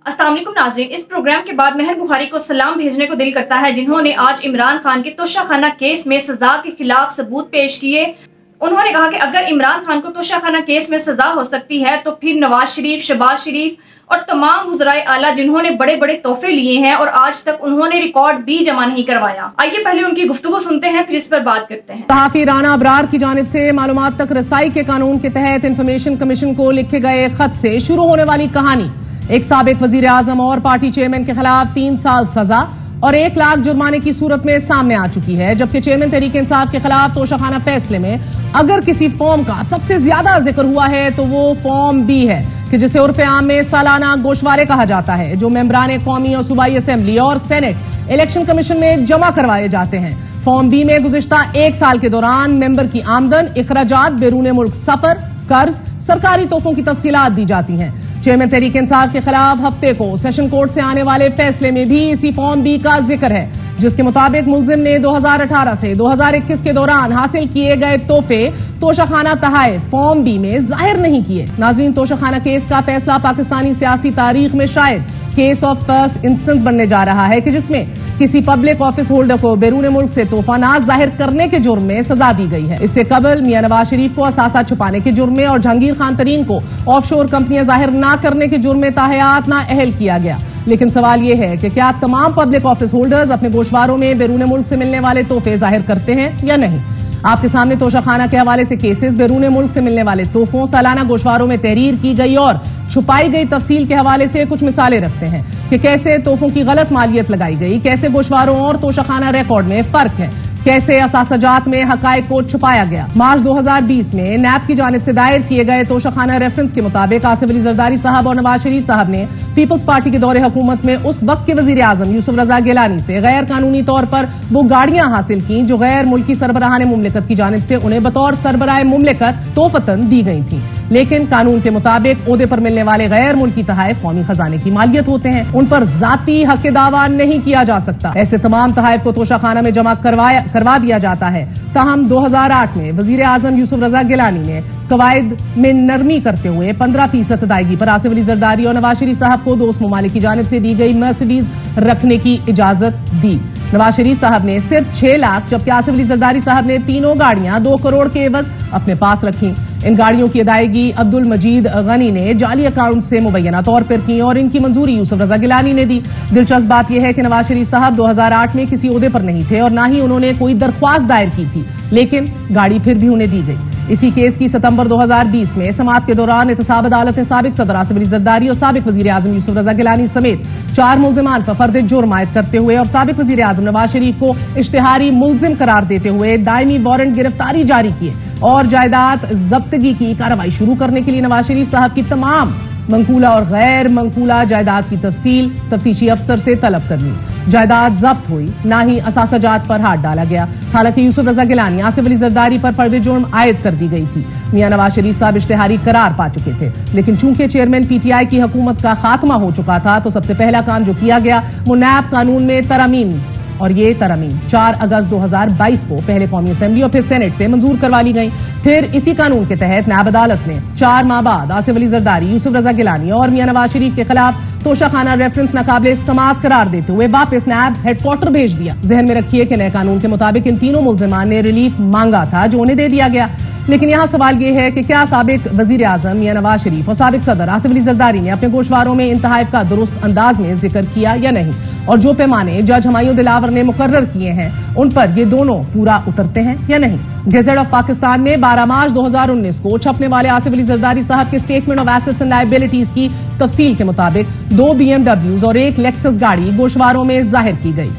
अस्सलाम वालेकुम नाज़रीन, इस प्रोग्राम के बाद महर बुखारी को सलाम भेजने को दिल करता है, जिन्होंने आज इमरान खान के तोशाखाना केस में सजा के खिलाफ सबूत पेश किए। उन्होंने कहा कि अगर इमरान खान को तोशाखाना केस में सजा हो सकती है तो फिर नवाज शरीफ, शहबाज शरीफ और तमाम वज़राए आला जिन्होंने बड़े बड़े तोहफे लिए हैं और आज तक उन्होंने रिकॉर्ड भी जमा नहीं करवाया। आइए पहले उनकी गुफ्तगू सुनते हैं, फिर इस पर बात करते हैं। सहाफ़ी राना अबरार की जानिब से मालूमात तक रसाई के कानून के तहत इंफॉर्मेशन कमीशन को लिखे गए खत से शुरू होने वाली कहानी। एक साबिक वजीर आजम और पार्टी चेयरमैन के खिलाफ 3 साल सजा और 1 लाख जुर्माने की सूरत में सामने आ चुकी है, जबकि चेयरमैन तहरीक इंसाफ के खिलाफ तोशाखाना फैसले में अगर किसी फॉर्म का सबसे ज्यादा जिक्र हुआ है तो वो फॉर्म बी है, कि जिसे उर्फ आम में सालाना गोशवारे कहा जाता है, जो मेंबरान कौमी और सूबाई असेंबली और सेनेट इलेक्शन कमीशन में जमा करवाए जाते हैं। फॉर्म बी में गुज़िश्ता 1 साल के दौरान मेंबर की आमदन, इखराजात, बैरून मुल्क सफर, कर्ज, सरकारी तोहफों की तफसीलात दी जाती हैं। चेयरमैन तहरीक इंसाफ के खिलाफ हफ्ते को सेशन कोर्ट से आने वाले फैसले में भी इसी फॉर्म बी का जिक्र है, जिसके मुताबिक मुलजिम ने 2018 से 2021 के दौरान हासिल किए गए तोहफे तोशाखाना तहाइफ फॉर्म बी में जाहिर नहीं किए। नाज़रीन, तोशाखाना केस का फैसला पाकिस्तानी सियासी तारीख में शायद केस ऑफ फर्स्ट इंस्टेंस बनने जा रहा है, कि जिसमें किसी पब्लिक ऑफिस होल्डर को बैरून मुल्क से तोहफानात जाहिर करने के जुर्म में सजा दी गई है। इससे कबल मियां नवाज शरीफ को असासा छुपाने के जुर्म में और जहांगीर खान तरीन को ऑफशोर कंपनियां जाहिर न करने के जुर्म में ताहयात नाअहल किया गया। लेकिन सवाल यह है कि क्या तमाम पब्लिक ऑफिस होल्डर्स अपने गोशवारों में बैरून मुल्क से मिलने वाले तोहफे जाहिर करते हैं या नहीं। आपके सामने तोशाखाना के हवाले से केसेस, बैरून मुल्क से मिलने वाले तोहफों, सालाना गोशवारों में तहरीर की गई और छुपाई गई तफसील के हवाले से कुछ मिसालें रखते हैं कि कैसे तोहफों की गलत मालियत लगाई गई, कैसे गोशवारों और तोशाखाना रिकॉर्ड में फर्क है, कैसे असासजात में हकायक को छुपाया गया। मार्च 2020 में नैब की जानिब से दायर किए गए तोशाखाना रेफरेंस के मुताबिक आसिफ अली जरदारी साहब और नवाज शरीफ साहब ने पीपल्स पार्टी के दौरे हुकूमत में उस वक्त के वजीर आजम यूसुफ रजा गिलानी से गैर कानूनी तौर पर वो गाड़ियां हासिल की जो गैर मुल्की सरबराहान मुमलिकत की जानिब से उन्हें बतौर सरबराह मुमलिकत तोहफतन दी गई थी। लेकिन कानून के मुताबिक ओहदे पर मिलने वाले गैर मुल्की तहाइफ कौमी खजाने की मालियत होते हैं, उन पर जाती हक दावा नहीं किया जा सकता। ऐसे तमाम तहाइफ को तोशाखाना में जमा करवा दिया जाता है। ताहम 2008 में वजीर आजम यूसुफ रजा गिलानी ने कवायद में नरमी करते हुए 15% अदायगी पर आसिफ अली जरदारी और नवाज शरीफ साहब को दोस्त ममालिक की जानिब से दी गई मर्सिडीज रखने की इजाजत दी। नवाज शरीफ साहब ने सिर्फ 6 लाख, जबकि आसिफ अली जरदारी साहब ने तीनों गाड़ियां 2 करोड़ के एवज अपने पास रखी। इन गाड़ियों की अदायगी अब्दुल मजीद गनी ने जाली अकाउंट से मुबैना तौर पर की और इनकी मंजूरी यूसुफ रजा गिलानी ने दी। दिलचस्प बात यह है कि नवाज शरीफ साहब 2008 में किसी ओहदे पर नहीं थे और न ही उन्होंने कोई दरख्वास्त दायर की थी, लेकिन गाड़ी फिर भी उन्हें दी गई। इसी केस की सितंबर 2020 में समाअत के दौरान एहतसाब अदालत ने साबिक सदर आसिफ अली जरदारी और साबिक वजीर आजम यूसुफ रजा गिलानी समेत 4 मुल्जिमान पर फर्द जुर्म आयद करते हुए और साबिक वजीर आजम नवाज शरीफ को इश्तिहारी मुल्जिम करार देते हुए दायमी वारंट गिरफ्तारी जारी किए और जायदाद जब्तगी की कार्रवाई शुरू करने के लिए नवाज शरीफ साहब की तमाम मंकूला और गैर मंकूला जायदाद की तफसील तफ्तीशी अफसर से तलब कर ली। जायदाद जब्त हुई, ना ही असासजात पर हाथ डाला गया। हालांकि यूसुफ रजा गिलानी, आसिफ अली जरदारी पर फर्द जुर्म आयद कर दी गई थी। मियां नवाज शरीफ साहब इश्तिहारी करार पा चुके थे, लेकिन चूंकि चेयरमैन पीटीआई की हुकूमत का खात्मा हो चुका था तो सबसे पहला काम जो किया गया वो नैब कानून में तरमीम, और ये तरमीम 4 अगस्त 2022 को पहले कौमी असेंबली और फिर सेनेट से मंजूर करवा ली गई। फिर इसी कानून के तहत नैब अदालत ने 4 माह बाद आसिफ अली जरदारी, यूसुफ रजा गिलानी और मियां नवाज शरीफ के खिलाफ तोशाखाना रेफरेंस नाकाबिले समाअत करार देते हुए वापस नैब हेडक्वार्टर भेज दिया। जहन में रखिए कि नए कानून के मुताबिक इन तीनों मुल्जिमान ने रिलीफ मांगा था जो उन्हें दे दिया गया। लेकिन यहाँ सवाल यह है कि क्या साबिक वजीर आजम मियां नवाज शरीफ और साबिक सदर आसिफ अली जरदारी ने अपने गोशवारों में इन तहाइफ का दुरुस्त अंदाज में जिक्र किया या नहीं, और जो पैमाने जज हमायूं दिलावर ने मुकर्रर किए हैं उन पर ये दोनों पूरा उतरते हैं या नहीं। गैजेट ऑफ पाकिस्तान में 12 मार्च 2019 को छपने वाले आसिफ अली जरदारी साहब के statement of assets and liabilities की तफसील के मुताबिक 2 BMWs और 1 लेक्सस गाड़ी गोशवारों में जाहिर की गई।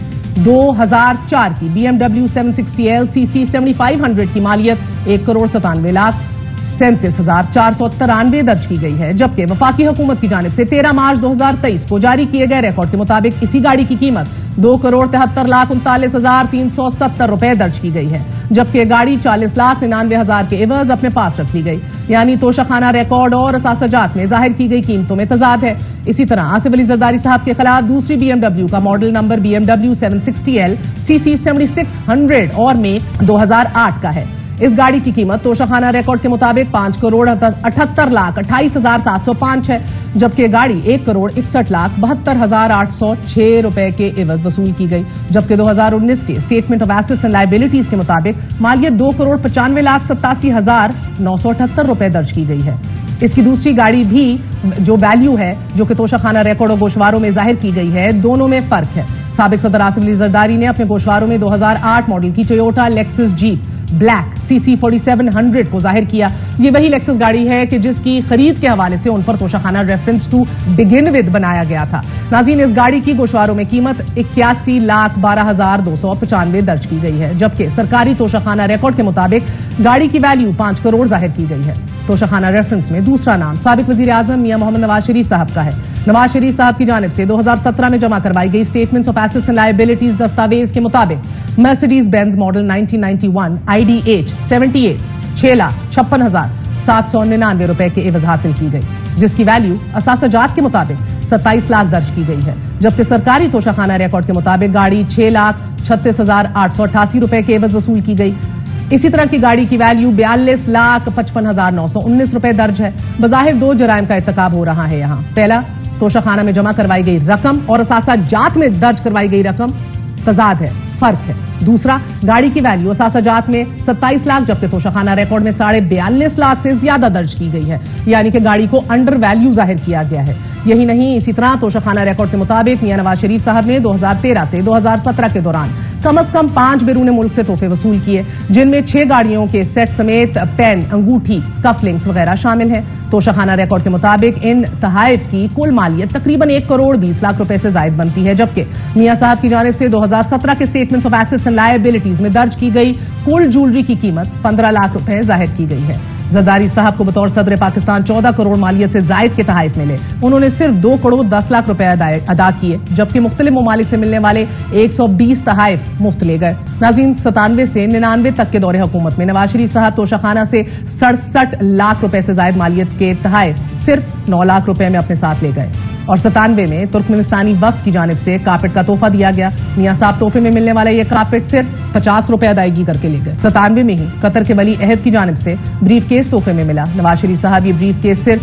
2004 की BMW 760L CC 7500 की मालियत 1,97,37,493 दर्ज की गई है, जबकि वफाकी हुकूमत की जानिब से 13 मार्च 2023 को जारी किए गए रिकॉर्ड के मुताबिक इसी गाड़ी की कीमत 2,73,39,370 रुपए दर्ज की गई है, जबकि गाड़ी 40,99,000 के एवज अपने पास रख ली गई। यानी तोशाखाना रिकॉर्ड और असासजात में जाहिर की गई कीमतों में तजाद है। इसी तरह आसिफ अली जरदारी साहब के खिलाफ दूसरी BMW का model number BMW 760L CC 7600 और में 2008 का है। इस गाड़ी की कीमत तोशाखाना रिकॉर्ड के मुताबिक 5,78,28,705 है, जबकि ये गाड़ी 1,61,72,806 रुपए के एवज वसूल की गई। जबकि 2019 के statement of assets and liabilities के मुताबिक मालियत 2,95,87,978 रुपए दर्ज की गई है। इसकी दूसरी गाड़ी भी जो वैल्यू है, जो कि तोशाखाना रिकॉर्ड और गोशवारों में जाहिर की गई है, दोनों में फर्क है। साबिक सदर आसिफ अली जरदारी ने अपने गोशवारों में 2008 मॉडल की Toyota Lexus jeep black CC 4700 को जाहिर किया। ये वही लेक्सस गाड़ी है कि जिसकी खरीद के हवाले से उन पर Toshakhana reference to begin with बनाया गया था। नाज़रीन, इस गाड़ी की गोशवारों में कीमत 81,12,295 दर्ज की गई है, जबकि सरकारी तोशाखाना रिकॉर्ड के मुताबिक गाड़ी की वैल्यू 5 करोड़ जाहिर की गई है। तोशाखाना रेफरेंस में दूसरा नाम साबिक वजीर आजम मियां मोहम्मद नवाज शरीफ साहब का है। नवाज शरीफ साहब की जानिब से 2017 में जमा करवाई गई statements of assets and liabilities दस्तावेज के मुताबिक मर्सिडीज बेंज मॉडल 1991 IDH 78 6,56,799 रुपए के एवज हासिल की गई, जिसकी वैल्यू असासजात के मुताबिक 27 लाख दर्ज की गई है। जबकि सरकारी तोशाखाना रिकॉर्ड के मुताबिक गाड़ी 6,36,888 रुपए के एवज वसूल की गई। इसी तरह की गाड़ी की वैल्यू 42,55,919 रुपए दर्ज है। बज़ाहिर दो जराइम का इर्तिकाब हो रहा है यहाँ। पहला, तोशाखाना में जमा करवाई गई रकम और असासाजात में दर्ज करवाई गई रकम तजाद है, फर्क है। दूसरा, गाड़ी की वैल्यू असासाजात में 27 लाख जबकि तोशाखाना रिकॉर्ड में 42.5 लाख से ज्यादा दर्ज की गई है, यानी कि गाड़ी को अंडर वैल्यू जाहिर किया गया है। यही नहीं, इसी तरह तोशाखाना रिकॉर्ड के मुताबिक मियां नवाज शरीफ साहब ने 2013 से 2017 के दौरान कम से कम 5 बैरून मुल्क से तोहफे वसूल किए, जिनमें 6 गाड़ियों के सेट समेत पेन, अंगूठी, कफलिंग्स वगैरह शामिल हैं। तोशाखाना रिकॉर्ड के मुताबिक इन तहाइफ की कुल मालियत तकरीबन 1,20,00,000 रुपए से जायद बनती है, जबकि मियां साहब की जानिब से 2017 के statements of assets and liabilities में दर्ज की गई कुल ज्वेलरी की कीमत 15 लाख रुपए जाहिर की गई है। जरदारी साहब को बतौर सदर पाकिस्तान 14 करोड़ मालियत से जायद के तहाइफ मिले। उन्होंने सिर्फ 2,10,00,000 रुपए अदा किए, जबकि मुख्तलिफ ममालिक से मिलने वाले 120 तहाइफ मुफ्त ले गए। नाज़रीन, 97 से 99 तक के दौरे हुकूमत में नवाज शरीफ साहब तोशाखाना से 67 लाख रुपए से जायद मालियत के तहाइफ सिर्फ 9 लाख रुपए में अपने साथ ले गए। और 97 में तुर्कमेनिस्तानी वफ्द की जानिब से कारपेट का तोहफा दिया गया। मियां साहब तोहफे में मिलने वाला यह कारपेट सिर्फ 50 रुपए अदायगी करके ले गए। 97 में ही कतर के वली अहद की जानिब से ब्रीफ केस तोहफे में मिला। नवाज शरीफ साहब ये ब्रीफ केस सिर्फ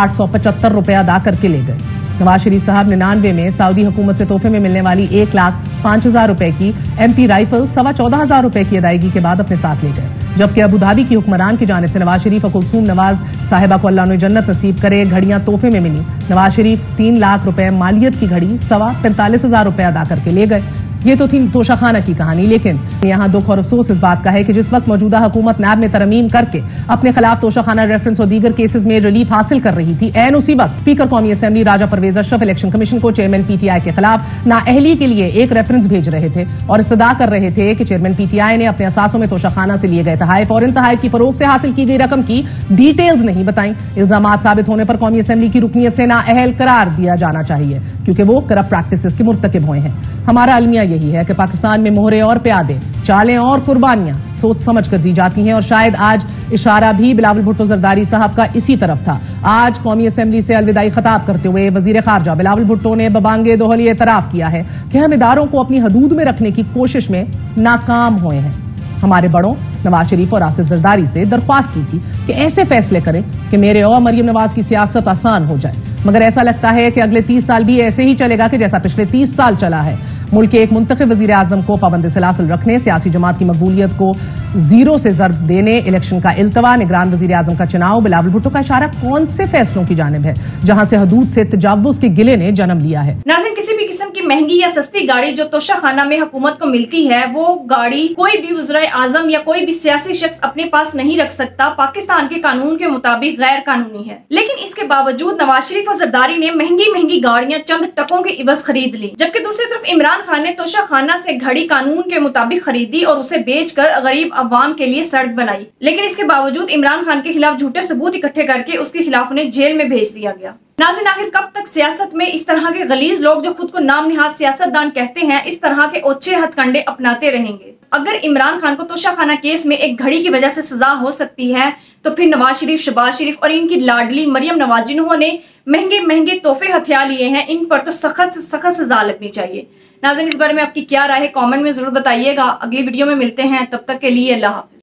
875 रुपए अदा करके ले गए। नवाज शरीफ साहब 99 में सऊदी हुकूमत से तोहफे में मिलने वाली 1,05,000 रुपए की MP राइफल 14,500 रुपए की अदायगी के बाद अपने साथ ले गए। जबकि अबू धाबी की हुक्मरान की जानिब से नवाज शरीफ और कुलसूम नवाज साहिबा को अल्लाह ने जन्नत नसीब करे घड़ियां तोहफे में मिली। नवाज शरीफ 3 लाख रुपए मालियत की घड़ी 45,000 रुपए अदा करके ले गए। ये तो थी तोशाखाना की कहानी, लेकिन यहाँ दुख और अफसोस इस बात का है कि जिस वक्त मौजूदा हुकूमत नैब में तरमीम करके अपने खिलाफ तोशाखाना रेफरेंस और दीगर केसेस में रिलीफ हासिल कर रही थी, ऐन उसी वक्त स्पीकर कौमी assembly Raja Pervaiz Ashraf election commission को चेयरमैन PTI के खिलाफ नाअहली के लिए एक रेफरेंस भेज रहे थे और इस्तदा कर रहे थे कि चेयरमैन PTI ने अपने असासों में तोशाखाना से लिए गए तहाइफ और इन तहाइफ की फरोख से हासिल की गई रकम की डिटेल्स नहीं बताई। इल्जामात साबित होने पर कौमी असेंबली की रुकनीत से नाअहल करार दिया जाना चाहिए, क्योंकि वो करप्ट प्रैक्टिसेस के मुर्तकिब हुए हैं। हमारा अलमिया यही है कि पाकिस्तान में मोहरे और प्यादे, चालें और कुर्बानियां सोच समझ कर दी जाती हैं और शायद आज इशारा भी बिलावल भुट्टो जरदारी साहब का इसी तरफ था। आज कौमी असेंबली से अलविदाई खिताब करते हुए वजीर खारजा बिलावल भुट्टो ने बबांगे दोहल ये एतराफ किया है कि हम इदारों को अपनी हदूद में रखने की कोशिश में नाकाम हुए हैं। हमारे बड़ों नवाज शरीफ और आसिफ जरदारी से दरख्वास्त की थी कि ऐसे फैसले करें कि मेरे और मरियम नवाज की सियासत आसान हो जाए, मगर ऐसा लगता है कि अगले 30 साल भी ऐसे ही चलेगा कि जैसा पिछले 30 साल चला है। मुल्क के एक मुंतखब वजीर आजम को पाबंद सलासल रखने, सियासी जमात की मकबूलियत को जीरो से जर्ब देने, इलेक्शन का इल्तवा, निगरान वजीर आजम का चुनाव, बिलावल भुट्टो का इशारा कौन से फैसलों की जानिब है जहां से हदूद से तजावुज के गिले ने जन्म लिया है। नाज़रीन, किसी भी किस्म की महंगी या सस्ती गाड़ी जो तोशाखाना में हुकूमत को मिलती है, वो गाड़ी कोई भी वज़ीर आज़म या कोई भी सियासी शख्स अपने पास नहीं रख सकता। पाकिस्तान के कानून के मुताबिक गैर कानूनी है। लेकिन इसके बावजूद नवाज शरीफ और जरदारी ने महंगी महंगी गाड़ियां चंद टकों के इवज खरीद ली, जबकि दूसरी तरफ इमरान खान ने तोशाखाना से घड़ी कानून के मुताबिक खरीदी और उसे बेचकर गरीब अवाम के लिए सड़क बनाई। लेकिन इसके बावजूद इमरान खान के खिलाफ झूठे सबूत इकट्ठे करके उसके खिलाफ उन्हें जेल में भेज दिया गया। नाज़रीन, आखिर कब तक सियासत में इस तरह के गलीज लोग जो खुद को नाम निहाद सियासतदान कहते हैं, इस तरह के ओछे हथकंडे अपनाते रहेंगे? अगर इमरान खान को तोशाखाना केस में एक घड़ी की वजह से सजा हो सकती है, तो फिर नवाज शरीफ, शहबाज शरीफ और इनकी लाडली मरियम नवाज जिन्होंने महंगे महंगे तोहफे हथिया लिए हैं, इन पर तो सख्त से सख्त सजा लगनी चाहिए। नाज़रीन, इस बारे में आपकी क्या राय है? कमेंट में जरूर बताइएगा। अगली वीडियो में मिलते हैं, तब तक के लिए अल्लाह हाफ़िज़।